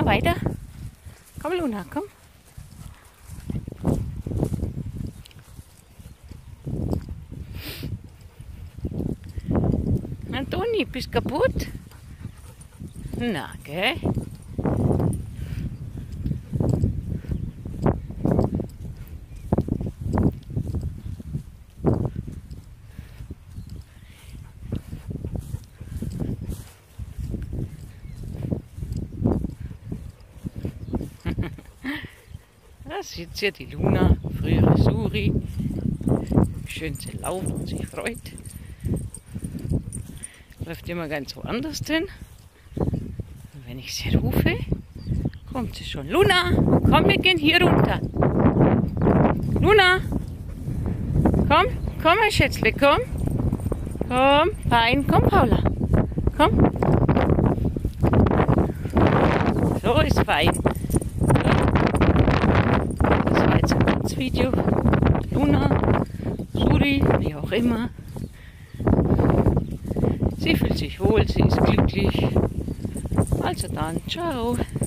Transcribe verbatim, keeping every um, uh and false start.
weiter. Komm, Luna, komm. Antoni, bist kaputt? Na, gell? Da sitzt hier die Luna, frühere Suri. Schön sie laufen und sich freut. Läuft immer ganz woanders hin. Und wenn ich sie rufe, kommt sie schon. Luna, komm, wir gehen hier runter. Luna, komm, komm, mein Schätzle, komm. Komm, fein, komm, Paula. Komm. So ist fein. Das war jetzt ein kurzes Video. Luna, Suri, wie auch immer. Sie fühlt sich wohl, sie ist glücklich. Also dann, ciao.